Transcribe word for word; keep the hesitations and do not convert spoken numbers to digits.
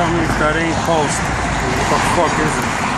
tell me if that ain't post. What the fuck is it?